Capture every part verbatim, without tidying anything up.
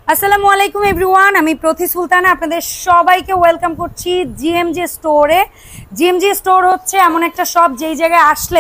আসসালামু আলাইকুম এভরিওয়ান, আমি প্রতি সুলতানা আপনাদের সবাইকে ওয়েলকাম করছি জিএমজি স্টোরে। জিএমজি স্টোর হচ্ছে এমন একটা শপ যেই জায়গায় আসলে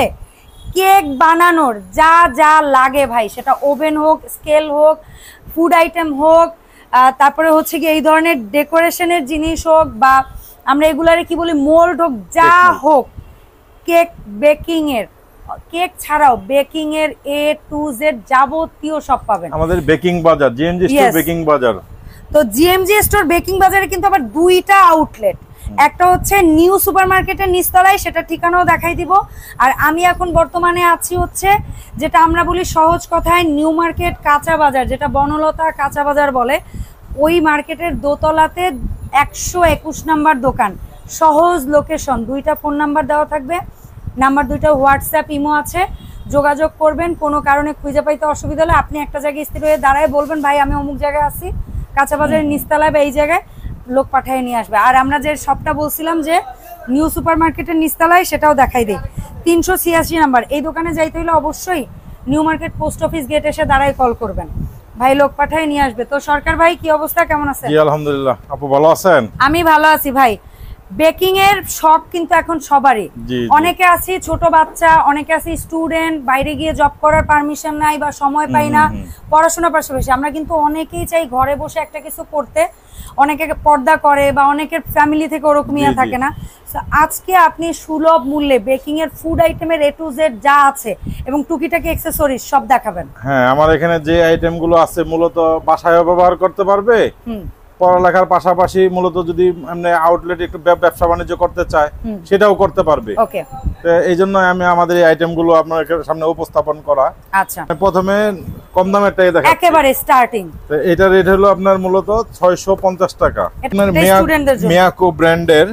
কেক বানানোর যা যা লাগে ভাই, সেটা ওভেন হোক, স্কেল হোক, ফুড আইটেম হোক, তারপরে হচ্ছে কি এই ধরনের ডেকোরেশনের জিনিস হোক, বা আমরা এগুলারে কি বলি মোল্ড হোক, যা হোক, কেক বেকিং এর, কেক ছাড়াও বেকিং এর এ টু জেড যাবতীয় সব পাবেন আমাদের বেকিং বাজার, জিএমজি স্টোর বেকিং বাজার। তো জিএমজি স্টোর বেকিং বাজারে কিন্তু আবার দুইটা আউটলেট, একটা হচ্ছে নিউ সুপারমার্কেটের নিচতলায়, সেটা ঠিকানাও দেখাই দিব। আর আমি এখন বর্তমানে আছি হচ্ছে যেটা আমরা বলি সহজ কথায় নিউ মার্কেট কাঁচা বাজার, যেটা বনলতা কাঁচা বাজার বলে, ওই মার্কেটের দোতলাতে একশো একুশ নাম্বার দোকান। সহজ লোকেশন, দুইটা ফোন নাম্বার দেওয়া থাকবে, নাম্বার দুইটা হোয়াটসঅ্যাপ ইমো আছে, যোগাযোগ করবেন। কোনো কারণে খুঁজে পাইতে অসুবিধা হলে আপনি একটা জায়গায় স্থির হয়ে দাঁড়ায় বলবেন ভাই আমি অমুক জায়গায় আছি, কাঁচা বাজারের নিচতলায় বা এই জায়গায়, লোক পাঠিয়ে নিয়ে আসবে। আর আমরা যে শপটা বলছিলাম যে নিউ সুপার মার্কেটের নিচতলায়, সেটাও দেখাই দিই। তিনশো ছিয়াশি নাম্বার এই দোকানে যাইতে হলে অবশ্যই New Market post office gate এসে দাঁড়ায় কল করবেন, ভাই লোক পাঠিয়ে নিয়ে আসবে। তো সরকার ভাই কি অবস্থা, কেমন আছেন? জি আলহামদুলিল্লাহ, আপু ভালো আছেন? আমি ভালো আছি ভাই। বেকিং এর শখ কিন্তু এখন সবারই, অনেকে আছে ছোট বাচ্চা, অনেকে আছে স্টুডেন্ট, বাইরে গিয়ে জব করার পারমিশন নাই বা সময় পাই না, পড়াশোনার পাশাপাশি আমরা কিন্তু অনেকেই চাই ঘরে বসে একটা কিছু করতে, অনেকে পর্দা করে বা অনেকের ফ্যামিলি থেকে ওরকমই থাকে না। আজকে আপনি সুলভ মূল্যে বেকিং এর ফুড আইটেমের এ টু জেড যা আছে এবং টুকিটাকি অ্যাকসেসরিজ সব দেখাবেন। হ্যাঁ, আমার এখানে যে আইটেম গুলো আছে মূলত বাসায়ও ব্যবহার করতে পারবে, পড়ালেখার পাশাপাশি মূলত যদি এমনি আউটলেট একটু ব্যবসা বাণিজ্য করতে চায় সেটাও করতে পারবে। ওকে, তো এই জন্য আমি আমাদের এই আইটেম গুলো আপনার সামনে উপস্থাপন করা। আচ্ছা, প্রথমে কম দামেরটাই দেখাচ্ছি, একেবারে স্টার্টিং। তো এটা রেট হলো আপনার মূলত ছয়শো পঞ্চাশ টাকা, আপনার মিয়াকো ব্র্যান্ডের।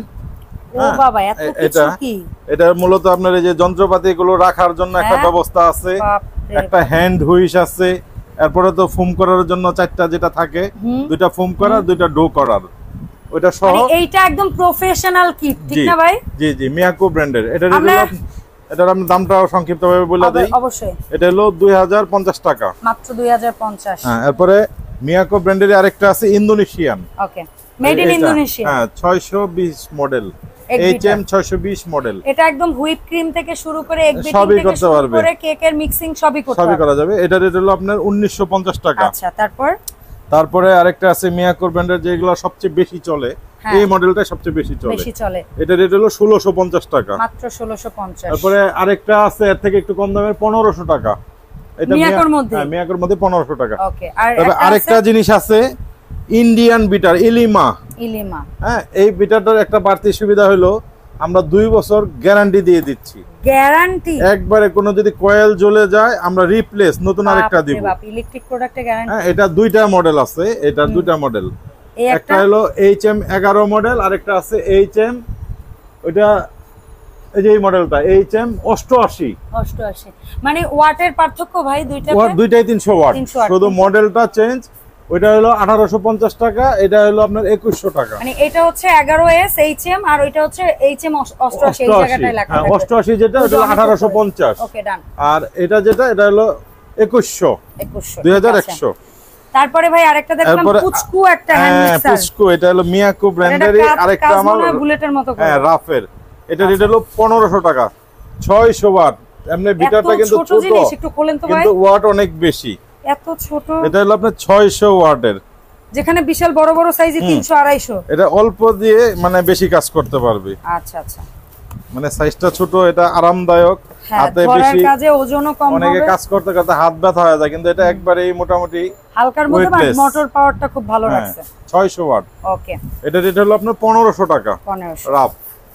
ও বাবা, এত কিছু কি! এটা মূলত আপনার এই যে যন্ত্রপাতি গুলো রাখার জন্য একটা ব্যবস্থা আছে, একটা হ্যান্ড হুইশ আছে, এরপরে তো ফোম করার জন্য চারটা যেটা থাকে, দুইটা ফোম করার, দুইটা ডো করার, ওইটা সহ। মানে এইটা একদম প্রফেশনাল কিট, ঠিক না ভাই? জি জি, মিয়াকো ব্র্যান্ডের। এটা হলো, এটার আমি দামটাও সংক্ষিপ্তভাবে বলে দেই। অবশ্যই, এটা হলো দুই হাজার পঞ্চাশ টাকা, মাত্র দুই হাজার পঞ্চাশ। হ্যাঁ, এরপরে মিয়াকো ব্র্যান্ডের আরেকটা আছে Indonesian. Okay, made in Indonesia. হ্যাঁ, ছয়শো বিশ মডেল, এইচএম ছয়শো বিশ মডেল। এটা একদম হুইপ ক্রিম থেকে শুরু করে এগ বেকিং সবই থেকে করতে শুরু পারবে, করে কেকের মিক্সিং সবই করতে সবই করা যাবে। এটা রেট হলো আপনার উনিশশো পঞ্চাশ টাকা। আচ্ছা, তারপর তারপরে আরেকটা আছে মিয়াকো ব্র্যান্ডের, যেগুলো সবচেয়ে বেশি চলে, এই মডেলটা সবচেয়ে বেশি চলে, বেশি চলে। এটা রেট হলো ষোলোশো পঞ্চাশ টাকা, মাত্র ষোলোশো পঞ্চাশ। তারপরে আরেকটা আছে এর থেকে একটু কম দামের, পনেরোশো টাকা। এটা মিয়াকোর মধ্যে, হ্যাঁ, মিয়াকোর মধ্যে পনেরোশো টাকা। ওকে, আর তবে আরেকটা জিনিস আছে ইন্ডিয়ান বিটার, ইলিমা। ইলিমা, হ্যাঁ, এই বিটারটার একটা বাড়তি সুবিধা হলো আমরা দুই বছর গ্যারান্টি দিয়ে দিচ্ছি। গ্যারান্টি একবারে, কোনো যদি কয়েল জ্বলে যায় আমরা রিপ্লেস নতুন আরেকটা দিব। বাপ, ইলেকট্রিক প্রোডাক্টে গ্যারান্টি। হ্যাঁ, এটা দুইটা মডেল আছে, এটা দুইটা মডেল, একটা হলো এইচএম এগারো মডেল, আরেকটা আছে এইচএম, ওইটা এই যে এই মডেলটা এইচএম অষ্টআশি। অষ্টআশি মানে ওয়াটের পার্থক্য ভাই, দুইটাতে ওয়াট দুইটাই তিনশো ওয়াট, শুধু মডেলটা চেঞ্জ। ওইটা হলো আঠারোশো পঞ্চাশ টাকা, এটা হলো আপনার একুশশো টাকা। মানে এটা হচ্ছে এগারো এস এইচএম, আর ওইটা হচ্ছে এইচএম অষ্টআশি, এই জায়গাটায় লেখা আছে অষ্টআশি, যেটা ওটা আঠারোশো পঞ্চাশ। ওকে, ডান। আর এটা যেটা, এটা হলো একুশশো, দুই হাজার একশো। তারপরে ভাই আরেকটা দেখলাম পুচকু, একটা হ্যান্ড মিক্সার। হ্যাঁ, পুচকু, এটা হলো মিয়াকো ব্র্যান্ডের আরেকটা, আমার বুলেটের মতো করে, হ্যাঁ, রাফের। এটা রেট হলো পনেরোশো টাকা, ছয়শো ওয়াট। এমনি বিটারটা কিন্তু ছোট, একটু খোলেন তো ভাই, কিন্তু ওয়াট অনেক বেশি। এত ছোট, এটা হলো আপনার ছয়শো ওয়াটের, যেখানে বিশাল বড় বড় সাইজে তিনশো আড়াইশো। এটা অল্প দিয়ে মানে বেশি কাজ করতে পারবে। আচ্ছা আচ্ছা, মানে সাইজটা ছোট, এটা আরামদায়ক, হাতে বেশি কাজে ওজনও কম, অনেকে কাজ করতে করতে হাত ব্যথা হয়ে যায়, কিন্তু এটা একবারে মোটামুটি হালকার মধ্যে, মোটর পাওয়ারটা খুব ভালো রাখছে। ছয়শো ওয়াট। ওকে, এটা রেট হলো আপনার পনেরোশো টাকা, পনেরোশো রাফ।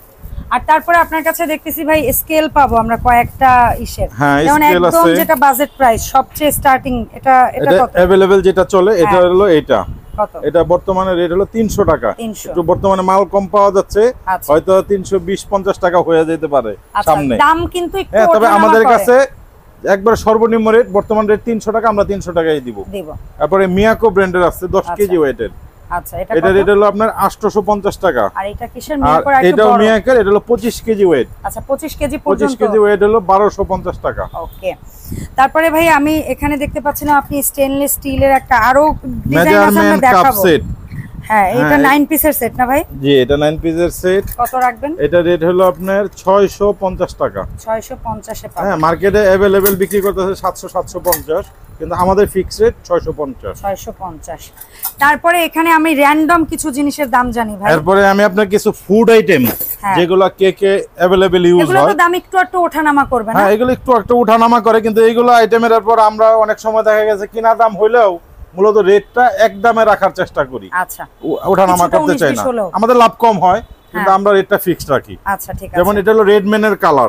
আর তারপরে আপনার কাছে দেখতেছি ভাই স্কেল পাবো আমরা কয়েকটা ইসের, হ্যাঁ, স্কেল আছে, যেটা বাজেট প্রাইস সবচেয়ে স্টার্টিং, এটা এটা কত अवेलेबल যেটা চলে, এটা হলো এটা কত? এটা বর্তমানে রেট হলো তিনশো টাকা। একটু বর্তমানে মাল কম পাওয়া যাচ্ছে, হয়তো তিনশো বিশ পঞ্চাশ টাকা হয়ে যেতে পারে সামনে, দাম কিন্তু একটু। হ্যাঁ, তবে আমাদের কাছে একবার সর্বনিম্ন রেট বর্তমান রেট তিনশো টাকা, আমরা তিনশো টাকায় দিব। তারপরে মিয়াকো ব্র্যান্ডের আছে দশ কেজি ওয়েটের, আচ্ছা এটা এটা রেট হলো আপনার আটশোশো পঞ্চাশ টাকা। আর এটা কিসের মিল্ক আর এটাও মিয়াকের, এটা হলো পঁচিশ কেজি ওয়েট। আচ্ছা পঁচিশ কেজি পর্যন্ত, পঁচিশ কেজি ওয়েট হলো বারোশো পঞ্চাশ টাকা। ওকে। তারপরে ভাই আমি এখানে দেখতে পাচ্ছি না আপনি স্টেনলেস স্টিলের একটা আরো ডিজাইন আছে আমরা দেখাবো। হ্যাঁ এটা নাইন পিসের সেট না ভাই? জি এটা নাইন পিসের সেট। কত রাখবেন? এটা রেট হলো আপনার ছয়শো পঞ্চাশ টাকা। ছয়শো পঞ্চাশ এ পাবেন। হ্যাঁ মার্কেটে अवेलेबल বিক্রি করতেছে সাতশো সাতশো পঞ্চাশ, কিন্তু আমাদের ফিক্সড রেট ছয়শো পঞ্চাশ। ছয়শো পঞ্চাশ। তারপরে এখানে আমি র‍্যান্ডম কিছু জিনিসের দাম জানি ভাই। তারপরে আমি আপনাকে কিছু ফুড আইটেম যেগুলো কেকে अवेलेबल ইউজ হয়, এগুলো তো দাম একটু একটু ওঠানামা করবে না? হ্যাঁ এগুলো একটু একটু ওঠানামা করে, কিন্তু এইগুলো আইটেমের উপর আমরা অনেক সময় দেখা গেছে কিনা দাম হইলেও মূলত রেটটা এক দামে রাখার চেষ্টা করি। আচ্ছা ওঠানামা করতে চাই না, আমাদের লাভ কম হয় কিন্তু আমরা রেটটা ফিক্সড রাখি। আচ্ছা ঠিক আছে। যেমন এটা হলো রেডম্যানের কালার,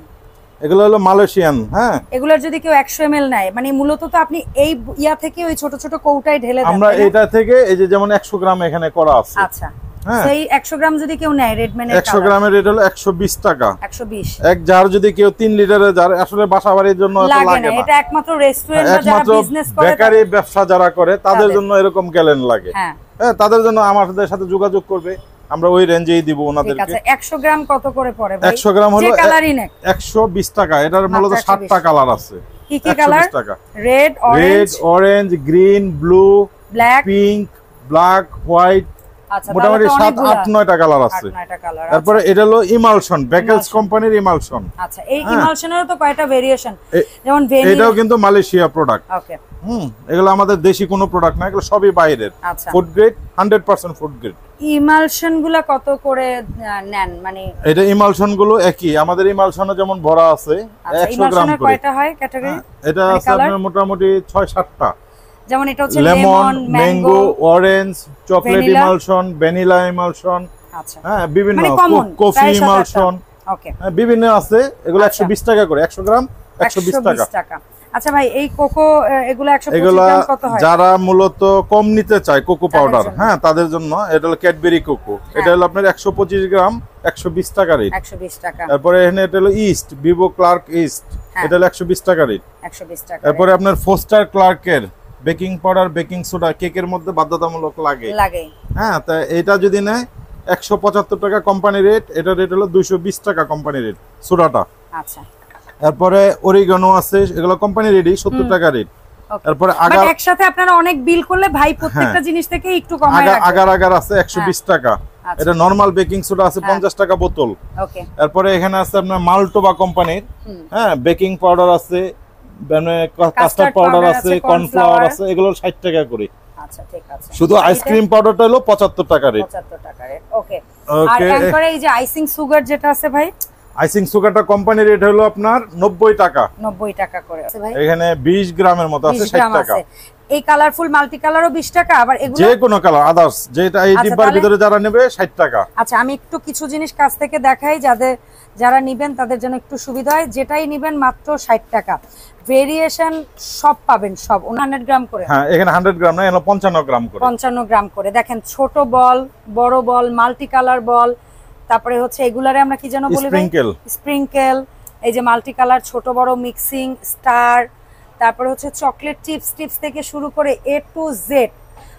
এগুলো হলো মালয়েশিয়ান। হ্যাঁ এগুলোর যদি কেউ একশো এম এল নেয়, মানে মূলত তো আপনি এই ইয়া থেকে ওই ছোট ছোট কৌটায় ঢেলে দেন। আমরা এটা থেকে এই যে যেমন একশো গ্রাম এখানে করা আছে। আচ্ছা সেই একশো গ্রাম যদি কেউ নেয় রেডম্যানের একশো গ্রামের রেট হলো একশো বিশ টাকা। একশো বিশ। এক জার যদি কেউ তিন লিটারের জার, আসলে বাসাবাড়ির জন্য এত লাগে না, এটা একমাত্র রেস্টুরেন্ট বা যারা বিজনেস করে, বেকারি ব্যবসা যারা করে তাদের জন্য এরকম গ্যালন লাগে। হ্যাঁ তাদের জন্য আমাদের সাথে যোগাযোগ করবে, আমরা ওই রেঞ্জেই দিব ওনাদেরকে। ঠিক আছে। একশো গ্রাম কত করে পড়ে ভাই? একশো গ্রাম হলো যে কালারই নেক একশো বিশ টাকা। এটার মূলত সাতটা কালার আছে। কি কি colour? Red, orange, red, orange, green, blue, black, pink, black, white, আচ্ছা মোটামুটি সাত আট নয়টা কালার আছে। তারপরে এটা হলো ইমালশন, বেকেলস কোম্পানির ইমালশন। আচ্ছা এই ইমালশনেরও তো কয়টা ভেরিয়েশন, যেমন ভেনিলা, এটাও কিন্তু মালয়েশিয়া প্রোডাক্ট। ওকে হুম এগুলো আমাদের দেশি কোনো প্রোডাক্ট না, এগুলো সবই বাইরের। Food grade, hundred percent food grade. Emulsion গুলা কত করে নেন? মানে এটা ইমালশন গুলো একই, আমাদের ইমালশনে যেমন ভরা আছে একশো গ্রাম করে। কয়টা হয় ক্যাটাগরি? এটা আছে আপনার মোটামুটি ছয় সাতটা। যেমন এটা হচ্ছে lemon, mango, orange, chocolate emulsion, vanilla emulsion. আচ্ছা হ্যাঁ বিভিন্ন, কফি ইমালশন, ওকে হ্যাঁ বিভিন্ন আছে। এগুলো একশো বিশ টাকা করে, একশো গ্রাম একশো বিশ টাকা। আচ্ছা ভাই এই কোকো এগুলো একশো পঁচিশ গ্রাম কত হয়? যারা মূলত কম নিতে চায় কোকো পাউডার, হ্যাঁ তাদের জন্য এটা হলো ক্যাডবেরি কোকো। এটা হলো আপনার একশো পঁচিশ গ্রাম একশো বিশ টাকা রেট। একশো বিশ টাকা। তারপরে এখানে এটা হলো ইস্ট, ভিভো ক্লার্ক ইস্ট, এটা হলো একশো বিশ টাকা রেট। একশো বিশ টাকা। তারপরে আপনার ফোস্টার ক্লার্কের বেকিং পাউডার, বেকিং সোডা কেকের মধ্যে বাধ্যতামূলক লাগে লাগে হ্যাঁ তা এটা যদি নেয় একশো পঁচাত্তর টাকা কোম্পানি রেট, এটা রেট হলো দুইশো বিশ টাকা কোম্পানি রেট সোডাটা। আচ্ছা তারপরে অরিগানো আছে, এগুলো কোম্পানি রেটই সত্তর টাকা রেট। তারপরে আগার একসাথে আপনারা অনেক বিল করলে ভাই প্রত্যেকটা জিনিস থেকে একটু কমায় রাখবেন। আগার আগার আছে একশো বিশ টাকা। এটা নরমাল বেকিং সোডা আছে পঞ্চাশ টাকা বোতল। ওকে তারপরে এখানে আছে আপনার মালটোবা কোম্পানির হ্যাঁ বেকিং পাউডার আছে, মানে কাস্টার্ড পাউডার আছে, কর্নফ্লাওয়ার আছে, এগুলো ষাট টাকা করে। আচ্ছা ঠিক আছে। শুধু আইসক্রিম পাউডারটা হলো পঁচাত্তর টাকা রেট। পঁচাত্তর টাকা রেট। ওকে আর এরপরে এই যে আইসিং সুগার যেটা আছে ভাই, আইসিং সুগারটা কোম্পানি রেট হলো আপনার নব্বই টাকা। নব্বই টাকা করে আছে ভাই। এখানে বিশ গ্রামের মতো আছে ষাট টাকা। এই কালারফুল মাল্টি কালারও বিশ টাকা, আবার এগুলো যে কোনো কালার আদার্স যেটা এই ডিব্বার ভিতরে যারা নেবে ষাট টাকা। আচ্ছা আমি একটু কিছু জিনিস কাছ থেকে দেখাই, যাদের যারা নেবেন তাদের জন্য একটু সুবিধা হয়। যেটাই নেবেন মাত্র ষাট টাকা, ভেরিয়েশন সব পাবেন, সব একশো গ্রাম করে। হ্যাঁ এখানে একশো গ্রাম না, এখানে পঞ্চান্ন গ্রাম করে। পঞ্চান্ন গ্রাম করে। দেখেন ছোট বল, বড় বল, মাল্টি কালার বল, তারপরে হচ্ছে এগুলারে আমরা কি যেন বলি, স্প্রিংকেল, স্প্রিংকেল, এই যে মাল্টি কালার ছোট বড় মিক্সিং স্টার, তারপরে হচ্ছে চকলেট চিপস টিপস থেকে শুরু করে এ টু জেড,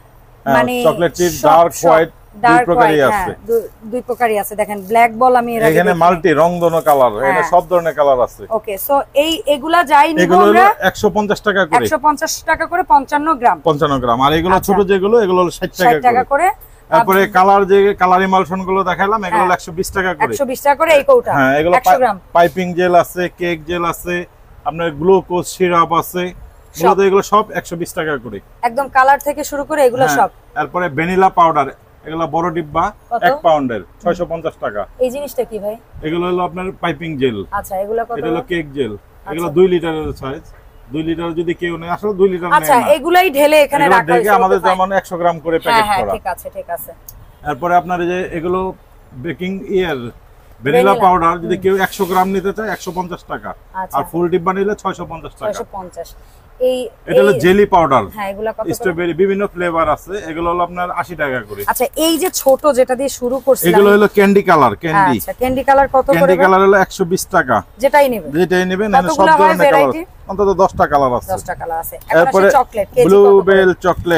মানে চকলেট চিপস ডার্ক হোয়াইট দুই প্রকারই আছে। দুই প্রকারই আছে। দেখেন ব্ল্যাক বল আমি এর আগে এখানে মাল্টি রংধনু কালার, এটা সব ধরনের কালার আছে। ওকে সো এই এগুলা যাই নিব আমরা একশো পঞ্চাশ টাকা করে, একশো পঞ্চাশ টাকা করে পঞ্চান্ন গ্রাম, পঞ্চান্ন গ্রাম। আর এগুলো ছোট যেগুলো এগুলো হলো ষাট টাকা করে। তারপরে কালার যে কালার ইমালশন গুলো দেখালাম এগুলো একশো বিশ টাকা করে, একশো বিশ টাকা করে এই কৌটা। হ্যাঁ এগুলো একশো গ্রাম। পাইপিং জেল আছে, কেক জেল আছে, আপনার গ্লুকোজ সিরাপ আছে, মূলত এগুলো সব একশো বিশ টাকা করে। একদম কালার থেকে শুরু করে এগুলো সব। তারপরে ভ্যানিলা পাউডার, এগুলো বড় ডিব্বা এক পাউন্ডের ছয়শো পঞ্চাশ টাকা। এই জিনিসটা কি ভাই? এগুলো হলো আপনার পাইপিং জেল। আচ্ছা এগুলো কত? এটা হলো কেক জেল, এগুলো দুই লিটারের সাইজ। দুই লিটার যদি কেউ নেয়, আসলে দুই লিটার নেয় না। আচ্ছা এগুলাই ঢেলে এখানে রাখা আছে, আমাদের যেমন একশো গ্রাম করে প্যাকেট করা। হ্যাঁ ঠিক আছে ঠিক আছে। তারপরে আপনার এই যে এগুলো বেকিং ইয়ার ভ্যানিলা পাউডার যদি কেউ একশো গ্রাম নিতে চায় একশো পঞ্চাশ টাকা, আর ফুল ডিব্বা নিলে ছয়শো পঞ্চাশ টাকা। ছয়শো পঞ্চাশ। এই এটা হলো জেলি পাউডার। হ্যাঁ এগুলো কত? স্ট্রবেরি বিভিন্ন ফ্লেভার আছে, এগুলো হলো আপনার আশি টাকা করে। আচ্ছা এই যে ছোট যেটা দিয়ে শুরু করছিলাম এগুলো হলো ক্যান্ডি কালার, ক্যান্ডি। আচ্ছা ক্যান্ডি কালার কত করে? ক্যান্ডি কালার হলো একশো বিশ টাকা। যেটাই নেবেন যেটাই নেবেন, না সব ধরনের কালার, অন্তত দশটা কালার আছে। দশটা কালার আছে। তারপরে চকলেট, ব্লুবেল চকলেট,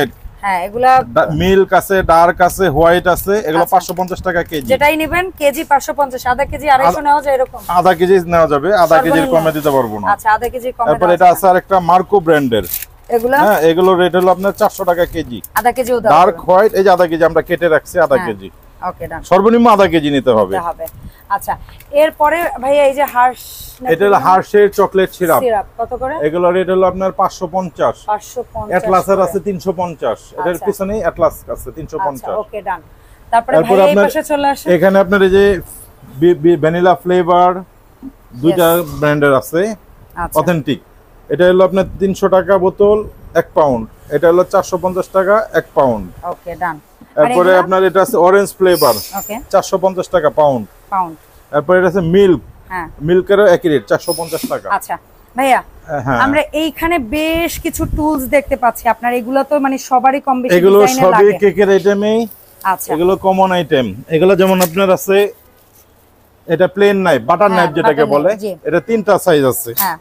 হ্যাঁ এগুলা মিল্ক আছে, ডার্ক আছে, হোয়াইট আছে, এগুলো পাঁচশো পঞ্চাশ টাকা কেজি। যেটাই নেবেন কেজি পাঁচশো পঞ্চাশ, আধা কেজি আড়াইশো নেওয়া যায় এরকম? আধা কেজি নেওয়া যাবে, আধা কেজির কমে দিতে পারবো না। আচ্ছা আধা কেজি কমে। তারপর এটা আছে আরেকটা মার্কো ব্র্যান্ডের, এগুলা হ্যাঁ এগুলো রেট হলো আপনার চারশো টাকা কেজি। আধা কেজিও দাও? ডার্ক হোয়াইট এই যে আধা কেজি আমরা কেটে রাখছি, আধা কেজি। ওকে ডান, সর্বনিম্ন আধা কেজি নিতে হবে। আচ্ছা এরপরে ভাইয়া এই যে হার্শ, এটা হলো হার্শের চকলেট সিরাপ, সিরাপ কত করে? এগুলো রেট হলো আপনার পাঁচশো পঞ্চাশ। পাঁচশো পঞ্চাশ। অ্যাটলাসের আছে তিনশো পঞ্চাশ, এটার পিছনেই অ্যাটলাস আছে তিনশো পঞ্চাশ। ওকে ডান। তারপরে ভাইয়া এই পাশে চলে আসে, এখানে আপনার এই যে ভ্যানিলা ফ্লেভার দুইটা ব্র্যান্ডের আছে অথেন্টিক, এটা হলো আপনার তিনশো টাকা বোতল এক পাউন্ড, এটা হলো চারশো পঞ্চাশ টাকা এক পাউন্ড। ওকে ডান। তারপরে আপনার এটা আছে অরেঞ্জ ফ্লেভার, ওকে চারশো পঞ্চাশ টাকা পাউন্ড পাউন্ড। তারপরে এটা আছে মিল্ক, হ্যাঁ মিল্কেরও একই রেট চারশো পঞ্চাশ টাকা। আচ্ছা ভাইয়া আমরা এইখানে বেশ কিছু টুলস দেখতে পাচ্ছি আপনার, এগুলো তো মানে সবারই কম বেশি এগুলো ডিজাইনে লাগে। সবই কেকের আইটেমই। আচ্ছা এগুলো কমন আইটেম, এগুলো যেমন আপনার আছে এটা প্লেন নাইফ, বাটার নাইফ যেটাকে বলে, এটা তিনটা সাইজ আছে। হ্যাঁ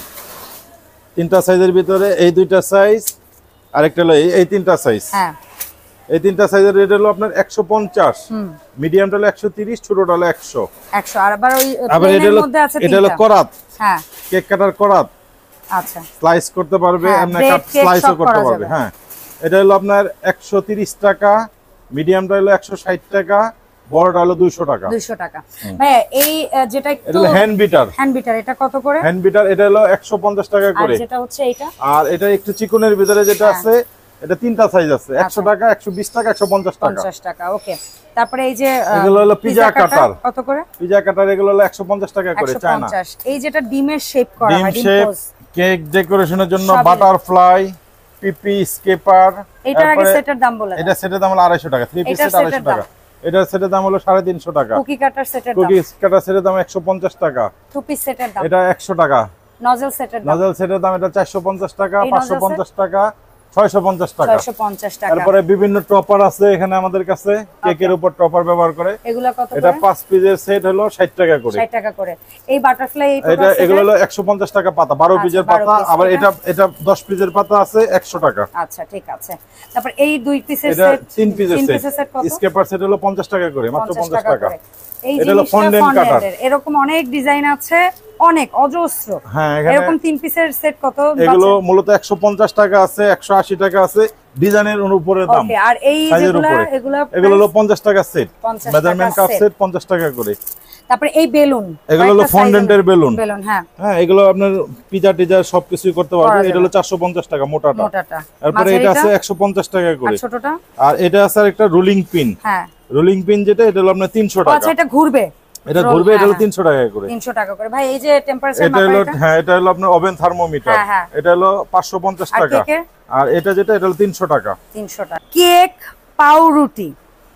তিনটা সাইজের ভিতরে এই দুইটা সাইজ, আরেকটা হলো এই তিনটা সাইজ। হ্যাঁ এই তিনটা সাইজের রেট হলো আপনার একশো পঞ্চাশ, মিডিয়ামটা হলো একশো তিরিশ, ছোটটা হলো একশো। একশো। আর আবার ওই আবার এটা হলো এটা হলো করাত, হ্যাঁ কেক কাটার করাত। আচ্ছা স্লাইস করতে পারবে, এমনি কাট স্লাইসও করতে পারবে। হ্যাঁ এটা হলো আপনার একশো তিরিশ টাকা, মিডিয়ামটা হলো একশো ষাট টাকা, বড়টা হলো দুইশো টাকা। দুইশো টাকা। ভাই এই যেটা একটু হ্যান্ড বিটার, হ্যান্ড বিটার এটা কত করে? হ্যান্ড বিটার এটা হলো একশো পঞ্চাশ টাকা করে। আর যেটা হচ্ছে এটা, আর এটা একটু চিকনের ভিতরে যেটা আছে এটা তিনটা সাইজ আছে, একশো টাকা, একশো বিশ টাকা, একশো পঞ্চাশ টাকা। পঞ্চাশ টাকা। ওকে তারপরে এই যে এগুলো হলো পিজা কাটার, কত করে? পিজা কাটার এগুলো হলো একশো পঞ্চাশ টাকা করে চায়না। এই যেটা ডিমের শেপ করা ডিম হয়, ডিম শেপ, পোজ, কেক ডেকোরেশনের জন্য বাটারফ্লাই, পিপি, স্কেপার। এটার আগে সেটের দাম বলে, এটা সেটের দাম হলো আড়াইশো টাকা, থ্রি পিস সেট আড়াইশো টাকা। এটার সেটের দাম হলো সাড়ে তিনশো টাকা। কুকি কাটার সেটের দাম, কুকি কাটার সেটের দাম একশো পঞ্চাশ টাকা। টু পিস সেটের দাম এটা একশো টাকা। নজল সেটের দাম, নজল সেটের দাম এটা চারশো পঞ্চাশ টাকা, পাঁচশো পঞ্চাশ টাকা, ছয়শো পঞ্চাশ টাকা। ছয়শো পঞ্চাশ টাকা। তারপরে বিভিন্ন টপার আছে এখানে আমাদের কাছে, কেকের উপর টপার ব্যবহার করে। এগুলা কত করে? এটা পাঁচ পিসের সেট হলো ষাট টাকা করে। ষাট টাকা করে। এই বাটারফ্লাই এটা এগুলো হলো একশো পঞ্চাশ টাকা পাতা, বারো পিসের পাতা। আবার এটা এটা দশ পিসের পাতা আছে একশো টাকা। আচ্ছা ঠিক আছে। তারপর এই দুই পিসের এটা সেট, তিন পিসের সেট, স্কেপার সেট হলো পঞ্চাশ টাকা করে, মাত্র পঞ্চাশ টাকা। এই এটা হলো ফন্ডেন্ট কাটার, এরকম অনেক ডিজাইন আছে, অনেক অজস্র। হ্যাঁ এখানে এরকম তিন পিসের সেট কত? এগুলো মূলত একশো পঞ্চাশ টাকা আছে, একশো আশি টাকা আছে, ডিজাইনের উপরে দাম। ওকে আর এই যেগুলা এগুলা এগুলো হলো পঞ্চাশ টাকা সেট, মেজারমেন্ট কাপ সেট পঞ্চাশ টাকা করে। তারপরে এই বেলুন, এগুলো হলো ফন্ডেন্টের বেলুন। বেলুন হ্যাঁ হ্যাঁ এগুলো আপনার পিজা টিজা সবকিছুই করতে পারবে। এটা হলো চারশো পঞ্চাশ টাকা মোটাটা। মোটাটা। তারপরে এটা আছে একশো পঞ্চাশ টাকা করে। আর ছোটটা? আর এটা আছে একটা রোলিং পিন। হ্যাঁ রোলিং রোলিং পিন যেটা এটা হলো আপনার তিনশো টাকা। আচ্ছা এটা ঘুরবে, এটা ঘুরবে, এটা হলো তিনশো টাকা করে। তিনশো টাকা করে। ভাই এই যে টেম্পারেচার এটা হলো, হ্যাঁ এটা হলো আপনার ওভেন থার্মোমিটার, এটা হলো পাঁচশো পঞ্চাশ টাকা। আর এটা যেটা এটা হলো তিনশো টাকা। তিনশো টাকা। কেক, পাউরুটি,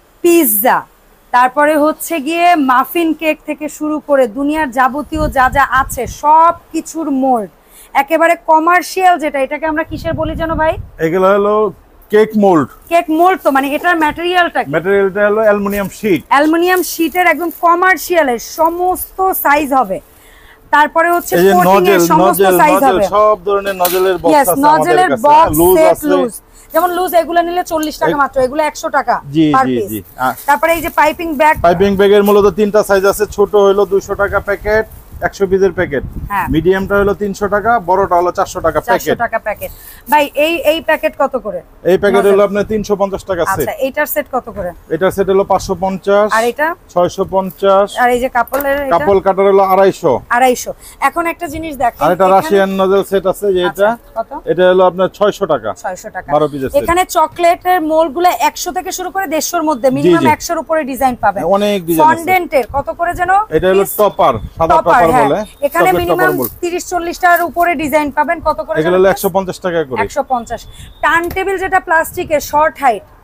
পিৎজা, তারপরে হচ্ছে গিয়ে মাফিন কেক থেকে শুরু করে দুনিয়ার যাবতীয় যা যা আছে সব কিছুর মোল্ড, একেবারে কমার্শিয়াল যেটা, এটাকে আমরা কিসের বলি জানো ভাই? এগুলো হলো কেক মোল্ড। কেক মোল্ড তো মানে এটার ম্যাটেরিয়ালটা কি? ম্যাটেরিয়ালটা হলো অ্যালুমিনিয়াম শীট। অ্যালুমিনিয়াম শীটের একদম কমার্শিয়ালের সমস্ত সাইজ হবে। তারপরে হচ্ছে কোটিং এর সমস্ত সাইজ হবে, সব ধরনের নজলের বক্স আছে আমাদের কাছে। নজলের বক্স সেট লুজ, যেমন লুজ এগুলো নিলে চল্লিশ টাকা মাত্র, এগুলো একশো টাকা পার পিস। তারপরে এই যে পাইপিং ব্যাগ, পাইপিং ব্যাগের মূলত তিনটা সাইজ আছে, ছোট হলো দুইশো টাকা প্যাকেট, একশো পিসের প্যাকেট, মিডিয়ামটা হলো তিনশো টাকা, বড়টা হলো চারশো টাকা প্যাকেট। চারশো টাকা প্যাকেট। ভাই এই এই প্যাকেট কত করে? এই প্যাকেট হলো আপনার তিনশো পঞ্চাশ টাকা সেট। আচ্ছা এটার সেট কত করে? এটার সেট হলো পাঁচশো পঞ্চাশ। আর এটা ছয়শো পঞ্চাশ। আর এই যে কাপলের এটা কাপল কাটার হলো আড়াইশো। আড়াইশো। এখন একটা জিনিস দেখেন, আর এটা রাশিয়ান নজল সেট আছে যে এটা, কত? এটা হলো আপনার ছয়শো টাকা। ছয়শো টাকা বারো পিসের সেট। এখানে চকলেটের মোল্ডগুলো একশো থেকে শুরু করে দেড়শোর মধ্যে, মিনিমাম একশো এর উপরে ডিজাইন পাবেন। অনেক ডিজাইন আছে। ফন্ডেন্টের কত করে জানো? এটা হলো টপার, সাদা টপার বলে। এখানে মিনিমাম তিরিশ চল্লিশ টাকার উপরে ডিজাইন পাবেন। কত করে? এগুলো হলো একশো পঞ্চাশ টাকা করে। একশো পঞ্চাশ। টার্ন টেবিল যেটা প্লাস্টিকের শর্ট হাইট,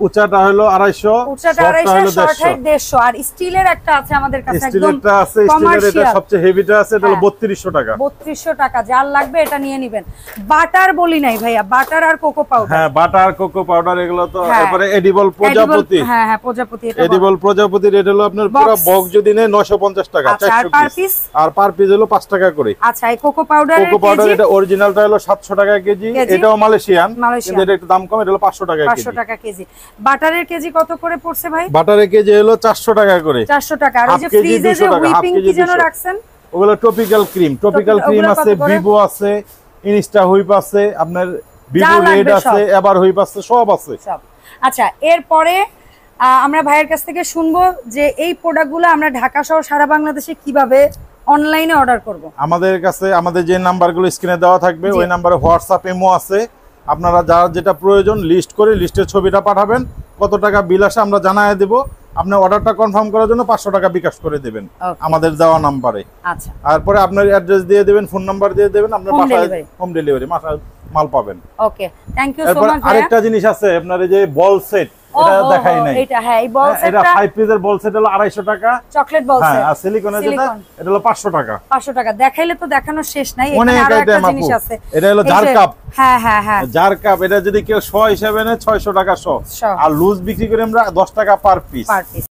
উচ্চটা হলো আড়াইশো, উচ্চটা আড়াইশো, শর্ট হাইট দেড়শো। আর স্টিলের একটা আছে আমাদের কাছে, একদম স্টিলেরটা আছে, স্টিলের এটা সবচেয়ে হেভিটা আছে, এটা হলো বত্রিশশো টাকা। বত্রিশশো টাকা, যার লাগবে এটা নিয়ে নেবেন। বাটার বলি নাই ভাইয়া, বাটার আর কোকো পাউডার। হ্যাঁ, বাটার কোকো পাউডার এগুলো তো। তারপরে এডিবল প্রজাপতি। হ্যাঁ হ্যাঁ, প্রজাপতি। এটা এডিবল প্রজাপতি রেট হলো আপনার পুরো বক্স যদি নেয় নয়শো পঞ্চাশ টাকা, চারশো পিস। আর পার পিস হলো পাঁচ টাকা করে। আচ্ছা, এই কোকো পাউডার, কোকো পাউডার এটা অরিজিনালটা হলো সাতশো টাকা কেজি, এটাও মালয়েশিয়ান, কিন্তু এটা একটু দাম কম, এটা হলো পাঁচশো টাকা কেজি। পাঁচশো টাকা কেজি। বাটারের কেজি কত করে পড়ছে ভাই? বাটারের কেজি হলো চারশো টাকা করে। চারশো টাকা। আর এই যে ফ্রিজে যে হুইপিং কি যেন রাখছেন, ওগুলো টপিক্যাল ক্রিম। টপিক্যাল ক্রিম আছে, ভিভো আছে, ইনস্টা হুইপ আছে, আপনার ভিভো রেড আছে, এবার হুইপ আছে, সব আছে সব। আচ্ছা, এরপরে আমরা ভাইয়ের কাছ থেকে শুনবো যে এই প্রোডাক্টগুলো আমরা ঢাকা সহ সারা বাংলাদেশে কিভাবে অনলাইনে অর্ডার করব। আমাদের কাছে আমাদের যে নাম্বারগুলো স্ক্রিনে দেওয়া থাকবে ওই নাম্বারে হোয়াটসঅ্যাপ, ইমো আছে। আপনারা যার যেটা প্রয়োজন লিস্ট করে লিস্টের ছবিটা পাঠাবেন, কত টাকা বিল আসে আমরা জানায় দেব। আপনি অর্ডারটা কনফার্ম করার জন্য পাঁচশো টাকা বিকাশ করে দেবেন আমাদের দেওয়া নাম্বারে। আচ্ছা, তারপরে আপনার অ্যাড্রেস দিয়ে দেবেন, ফোন নাম্বার দিয়ে দেবেন, আপনার বাসায় হোম ডেলিভারি মাল পাবেন। Okay, thank you so much. আরেকটা জিনিস আছে আপনার, এই যে বল সেট, এটা দেখাই নাই। এটা হ্যাঁ, এই বল সেটটা, এটা ফাইভ পিসের বল সেট হলো আড়াইশো টাকা। Chocolate ball set. হ্যাঁ, আর সিলিকনের যেটা এটা হলো পাঁচশো টাকা। পাঁচশো টাকা দেখাইলে তো দেখানো শেষ নাই। এখানে আরো একটা জিনিস আছে, এটা হলো জার কাপ। হ্যাঁ হ্যাঁ হ্যাঁ, জার কাপ। এটা যদি কেউ শ হিসেবে নেয় ছয়শো টাকা শ, আর লুজ বিক্রি করে আমরা দশ টাকা পার পিস।